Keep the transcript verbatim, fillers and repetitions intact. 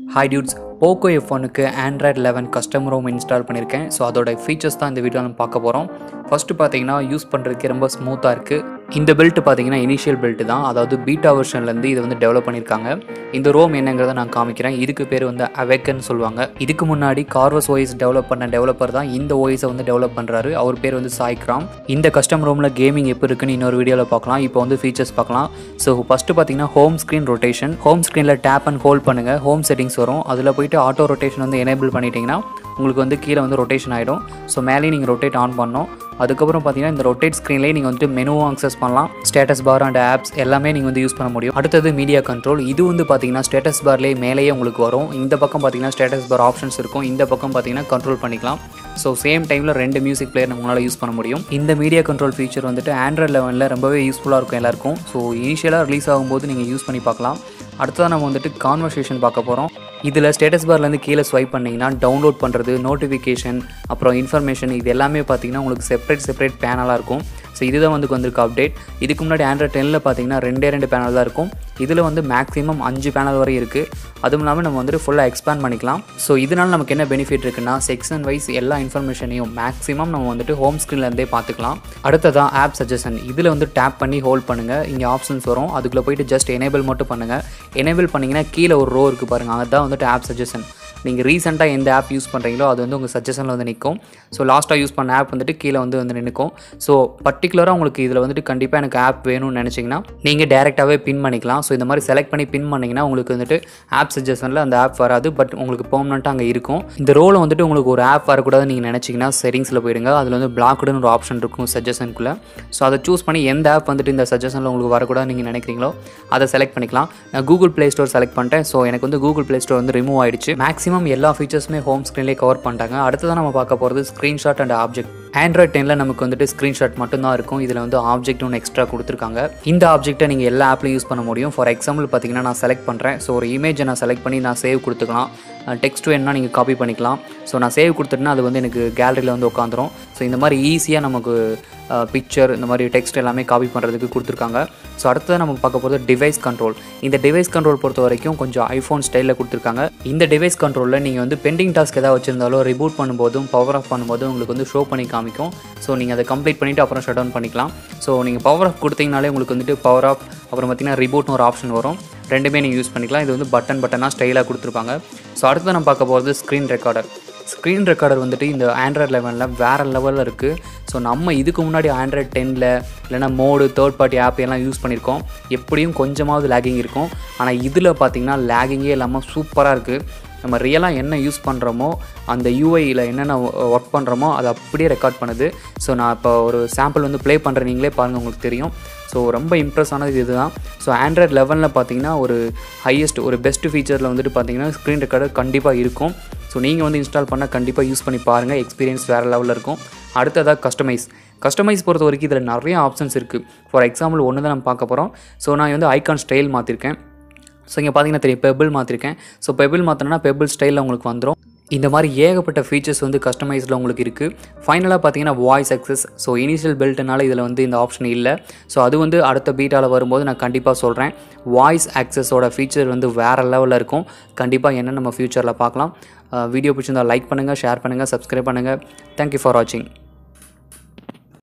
Hi dudes, Poco F one க்கு Android eleven custom ROM install பண்ணிருக்கேன். So அதோட features தான் இந்த வீடியோவில் நம்ம பார்க்க போகிறோம். ஃபர்ஸ்ட் பார்த்தீங்கன்னா யூஸ் பண்ணுறதுக்கு ரொம்ப ஸ்மூத்தாக இருக்குது. இந்த பில்ட் பார்த்தீங்கன்னா இனிஷியல் பில்ட் தான், அதாவது பீட்டா வெர்ஷன்லேருந்து இது வந்து டெவலப் பண்ணியிருக்காங்க. இந்த ரோம் என்னங்கிறத நான் காமிக்கிறேன். இதுக்கு பேர் வந்து அவேக்கன் சொல்லுவாங்க. இதுக்கு முன்னாடி கார்வஸ் ஓஎஸ் டெவலப் பண்ண டெவலப்பர் தான் இந்த ஓஎஸை வந்து டெவலப் பண்ணுறாரு. அவர் பேர் வந்து சாய்க்ராம். இந்த கஸ்டம் ரோமில் கேமிங் எப்போ இருக்குன்னு இன்னொரு வீடியோவில் பார்க்கலாம். இப்போ வந்து ஃபீச்சர்ஸ் பார்க்கலாம். ஸோ ஃபஸ்ட்டு பார்த்தீங்கன்னா ஹோம் ஸ்க்ரீன் ரொட்டேஷன். ஹோம் ஸ்க்ரீனில் டேப் அண்ட் ஹோல்ட் பண்ணுங்கள். ஹோம் செட்டிங்ஸ் வரும். அதில் போய்ட்டு ஆட்டோ ரொட்டேஷன் வந்து எனேபிள் பண்ணிட்டீங்கன்னா உங்களுக்கு வந்து கீழே வந்து ரொட்டேஷன் ஆகிடும். ஸோ மேலேயும் நீங்கள் ரொட்டேட் ஆன் பண்ணணும். அதுக்கப்புறம் பார்த்தீங்கன்னா இந்த ரொட்டேட் ஸ்க்ரீன்லேயே நீங்கள் வந்துட்டு மெனுவும் அக்சஸ் பண்ணலாம். ஸ்டேட்டஸ் பார் அண்ட் ஆப்ஸ் எல்லாமே நீங்கள் வந்து யூஸ் பண்ண முடியும். அடுத்தது மீடியா கண்ட்ரோல். இது வந்து பார்த்தீங்கன்னா ஸ்டேட்டஸ் பார்லேயே மேலேயே உங்களுக்கு வரும். இந்த பக்கம் பார்த்தீங்கன்னா ஸ்டேட்டஸ் பார் ஆப்ஷன்ஸ் இருக்கும். இந்த பக்கம் பார்த்தீங்கன்னா கண்ட்ரோல் பண்ணிக்கலாம். ஸோ சேம் டைமில் ரெண்டு மியூசிக் பிளேயர் நம்மளால் யூஸ் பண்ண முடியும். இந்த மீடியா கண்ட்ரோல் ஃபீச்சர் வந்துட்டு ஆண்ட்ராய்ட் லெவனில் ரொம்பவே யூஸ்ஃபுல்லாக இருக்கும் எல்லாருக்கும். ஸோ இனிஷியலாக ரிலீஸ் ஆகும்போது நீங்கள் யூஸ் பண்ணி பார்க்கலாம். அடுத்ததான் நம்ம வந்துட்டு கான்வர்சேஷன் பார்க்க போகிறோம். இதில் ஸ்டேட்டஸ் பார்லேருந்து கீழே ஸ்வைப் பண்ணிங்கன்னா டவுன்லோட் பண்ணுறது, நோட்டிஃபிகேஷன், அப்புறம் இன்ஃபர்மேஷன், இது எல்லாமே பார்த்தீங்கன்னா உங்களுக்கு செப்பரேட் செப்பரேட் பேனலாக இருக்கும். ஸோ இதுதான் வந்து வந்திருக்கு அப்டேட். இதுக்கு முன்னாடி ஆண்ட்ராய்ட் டென்னில் பார்த்தீங்கன்னா ரெண்டே ரெண்டு பேனல் தான் இருக்கும். இதில் வந்து மேக்ஸிமம் அஞ்சு பேனல் வரை இருக்குது. அதுவும் இல்லாமல் நம்ம வந்துட்டு ஃபுல்லாக எக்ஸ்பேண்ட் பண்ணிக்கலாம். ஸோ இதனால் நமக்கு என்ன பெனிஃபிட் இருக்குன்னா செக்ஷன் வைஸ் எல்லா இன்ஃபர்மேஷனையும் மேக்ஸிமம் நம்ம வந்துட்டு ஹோம் ஸ்க்ரீன்லேருந்தே பார்த்துக்கலாம். அடுத்ததான் ஆப் சஜஷன். இதில் வந்து டேப் பண்ணி ஹோல்ட் பண்ணுங்கள். இங்கே ஆப்ஷன்ஸ் வரும். அதுக்குள்ளே போய்ட்டு ஜஸ்ட் எனேபிள் மட்டும் பண்ணுங்கள். எனேபிள் பண்ணிங்கன்னா கீழே ஒரு ரோ இருக்குது பாருங்கள், அதுதான் வந்துட்டு ஆப் சஜஷன். நீங்கள் ரீசெண்டாக எந்த ஆப் யூஸ் பண்ணுறீங்களோ அது வந்து உங்கள் சஜஷனில் வந்து நிற்கும். ஸோ லாஸ்ட்டாக யூஸ் பண்ண ஆப் வந்துட்டு கீழே வந்து வந்து நிற்கும். ஸோ பர்டிகுலராக உங்களுக்கு இதில் வந்துட்டு கண்டிப்பாக எனக்கு ஆப் வேணும்னு நினச்சிங்கன்னா நீங்கள் டேரெக்டாகவே பின் பண்ணிக்கலாம். ஸோ இந்த மாதிரி செலக்ட் பண்ணி பின் பண்ணிங்கன்னா உங்களுக்கு வந்துட்டு ஆப் சஜஷனில் அந்த ஆப் வராது, பட் உங்களுக்கு பெர்மனெண்ட்டாக அங்கே இருக்கும். இந்த ரோவில் வந்துட்டு உங்களுக்கு ஒரு ஆப் வரக்கூடாதுன்னு நீங்கள் நினச்சிங்கன்னா செட்டிங்ஸில் போயிடுங்க. அதில் வந்து பிளாக்டுன்னு ஒரு ஆப்ஷன் இருக்கும் சஜஷனுக்குள்ளே. ஸோ அதை சூஸ் பண்ணி எந்த ஆப் வந்துட்டு இந்த சஜஷனில் உங்களுக்கு வரக்கூடாதுன்னு நீங்கள் நினைக்கிறீங்களோ அதை செலக்ட் பண்ணிக்கலாம். நான் கூகுள் ப்ளே ஸ்டோர் செலக்ட் பண்ணிட்டேன். ஸோ எனக்கு வந்து கூகுள் ப்ளே ஸ்டோர் வந்து ரிமூவ் ஆகிடுச்சு. மேக்ஸிமம் எல்லா ஃபீச்சர்ஸுமே ஹோம் ஸ்க்ரீன்லேயே கவர் பண்ணிட்டாங்க. அடுத்ததான் நம்ம பார்க்க போகிறது ஸ்க்ரீன்ஷாட் அண்ட் ஆப்ஜெக்ட். ஆண்ட்ராய்ட் டென்னில் நமக்கு வந்துட்டு ஸ்க்ரீன்ஷாட் மட்டும்தான் இருக்கும். இதில் வந்து ஆப்ஜெக்ட் ஒன்று எக்ஸ்ட்ரா கொடுத்துருக்காங்க. இந்த ஆப்ஜெக்ட்டை நீங்கள் எல்லா ஆப்லையும் யூஸ் பண்ண முடியும். ஃபார் எக்ஸாம்பிள் பார்த்தீங்கன்னா நான் செலக்ட் பண்ணுறேன். ஸோ ஒரு இமேஜை நான் செலக்ட் பண்ணி நான் சேவ் கொடுத்துக்கலாம். டெக்ஸ்ட் வேணுன்னா நீங்கள் காப்பி பண்ணிக்கலாம். ஸோ நான் சேவ் கொடுத்துட்டுனா அது வந்து எனக்கு கேலரியில் வந்து உட்காந்துரும். ஸோ இந்த மாதிரி ஈஸியாக நமக்கு பிக்சர், இந்த மாதிரி டெக்ஸ்ட் எல்லாமே காப்பி பண்ணுறதுக்கு கொடுத்துருக்காங்க. ஸோ அடுத்தது நமக்கு பார்க்க போகிறது டிவைஸ் கண்ட்ரோல். இந்த டிவைஸ் கண்ட்ரோல் பொறுத்த வரைக்கும் கொஞ்சம் ஐஃபோன் ஸ்டைலில் கொடுத்துருக்காங்க. இந்த டிவைஸ் கண்ட்ரோலில் நீங்கள் வந்து பெண்டிங் டாஸ்க் ஏதாவது வச்சுருந்தாலும் ரிபூட் பண்ணும்போதும் பவர் ஆஃப் பண்ணும்போதும் உங்களுக்கு வந்து ஷோ பண்ணி காமிக்கும். ஸோ நீங்கள் அதை கம்ப்ளீட் பண்ணிவிட்டு அப்புறம் ஷட் டவுன் பண்ணிக்கலாம். ஸோ நீங்கள் பவர் ஆஃப் கொடுத்தீங்கனாலே உங்களுக்கு வந்துட்டு பவர் ஆஃப், அப்புறம் பார்த்தீங்கன்னா ரிபூட்னு ஒரு ஆப்ஷன் வரும். ரெண்டுமே நீங்கள் யூஸ் பண்ணிக்கலாம். இது வந்து பட்டன் பட்டனாக ஸ்டைலாக கொடுத்துருப்பாங்க. ஸோ அடுத்து நம்ம பார்க்க போகிறது ஸ்க்ரீன் ரெக்கார்டர். ஸ்க்ரீன் ரெக்கார்டர் வந்துட்டு இந்த ஆண்ட்ராய்ட் லெவனில் வேறு லெவலில் இருக்குது. ஸோ நம்ம இதுக்கு முன்னாடி ஆண்ட்ராய்ட் டென்னில் இல்லைனா மோடு, தேர்ட் பார்ட்டி ஆப் எல்லாம் யூஸ் பண்ணியிருக்கோம். எப்படியும் கொஞ்சமாவது லேகிங் இருக்கும். ஆனால் இதில் பார்த்திங்கன்னா லேகிங்கே இல்லாமல் சூப்பராக இருக்குது. நம்ம ரியலாக என்ன யூஸ் பண்ணுறோமோ அந்த யூஐயில் என்னென்ன ஒர்க் பண்ணுறோமோ அதை அப்படியே ரெக்கார்ட் பண்ணுது. ஸோ நான் இப்போ ஒரு சாம்பிள் வந்து ப்ளே பண்ணுறேன், நீங்களே பாருங்கள், உங்களுக்கு தெரியும். ஸோ ரொம்ப இம்ப்ரெஸ் ஆனது இது தான். ஸோ ஆண்ட்ராய்ட் லெவனில் பார்த்தீங்கன்னா ஒரு ஹையஸ்ட் ஒரு பெஸ்ட் ஃபீச்சரில் வந்துட்டு பார்த்தீங்கன்னா ஸ்க்ரீன் ரெக்கார்டர் கண்டிப்பாக இருக்கும். ஸோ நீங்கள் வந்து இன்ஸ்டால் பண்ணால் கண்டிப்பாக யூஸ் பண்ணி பாருங்கள். எக்ஸ்பீரியன்ஸ் வேறு லெவலில் இருக்கும். அடுத்ததாக கஸ்டமைஸ். கஸ்டமைஸ் பொறுத்த வரைக்கும் இதில் நிறைய ஆப்ஷன்ஸ் இருக்குது. ஃபார் எக்ஸாம்பிள் ஒன்று தான் நம்ம பார்க்க போகிறோம். ஸோ நான் வந்து ஐகான் ஸ்டைல் மாற்றிருக்கேன். ஸோ இங்கே பார்த்தீங்கன்னா தெரியும், பெபிள் மாற்றிருக்கேன். ஸோ பெபிள் மாற்றினா பெபிள் ஸ்டைலில் உங்களுக்கு வந்துடும். இந்த மாதிரி ஏகப்பட்ட ஃபீச்சர்ஸ் வந்து கஸ்டமைஸில் உங்களுக்கு இருக்குது. ஃபைனலாக பார்த்தீங்கன்னா வாய்ஸ் அக்சஸ். ஸோ இனிஷியல் பில்ட்னால இதில் வந்து இந்த ஆப்ஷன் இல்லை. ஸோ அது வந்து அடுத்த பீட்டாவில் வரும்போது நான் கண்டிப்பாக சொல்கிறேன். வாய்ஸ் அக்சஸோட ஃபீச்சர் வந்து வேறு லெவலில் இருக்கும். கண்டிப்பாக என்ன நம்ம ஃப்யூச்சரில் பார்க்கலாம். வீடியோ பிடிச்சிருந்தால் லைக் பண்ணுங்கள், ஷேர் பண்ணுங்கள், சப்ஸ்கிரைப் பண்ணுங்கள். தேங்க்யூ ஃபார் வாட்சிங்.